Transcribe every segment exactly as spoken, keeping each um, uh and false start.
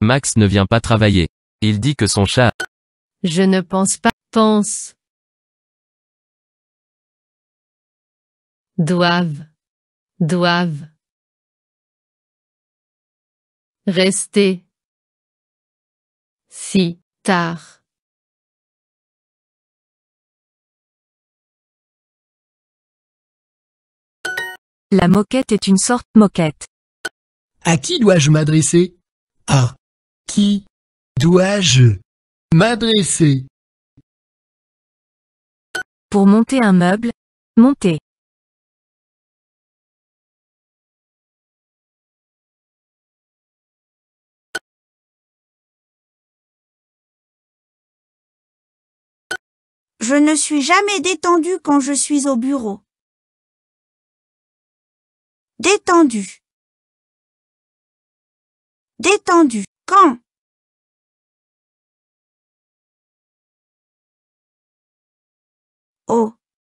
Max ne vient pas travailler. Il dit que son chat... Je ne pense pas. Pense. Doivent. Doivent. Rester. Si tard. La moquette est une sorte moquette. À qui dois-je m'adresser? À qui dois-je m'adresser? Pour monter un meuble, monter. Je ne suis jamais détendu quand je suis au bureau. Détendu. Détendu. Quand? Oh.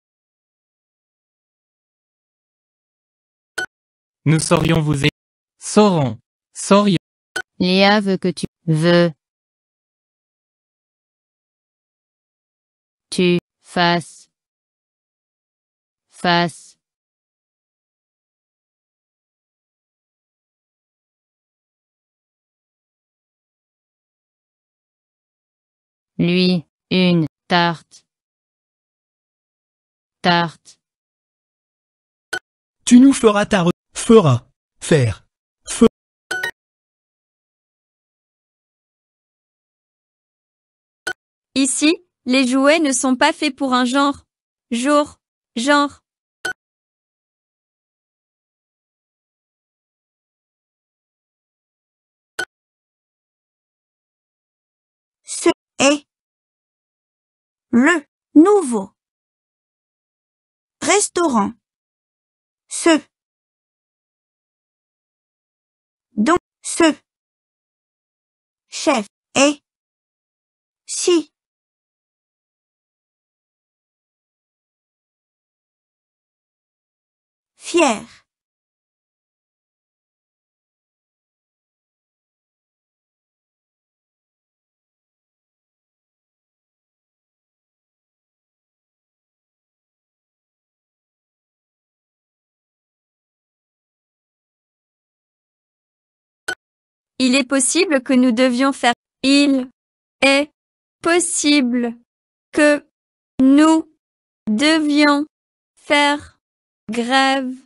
Nous saurions vous aider. Saurons. Saurions. Léa veut que tu veux. Tu fasses. Fasses. Lui, une tarte. Tarte. Tu nous feras ta re... Fera. Faire. Fe... Ici, les jouets ne sont pas faits pour un genre. Jour. Genre. Ce est le nouveau restaurant. Ce donc ce chef est si fier. Il est possible que nous devions faire. Il est possible que nous devions faire grève.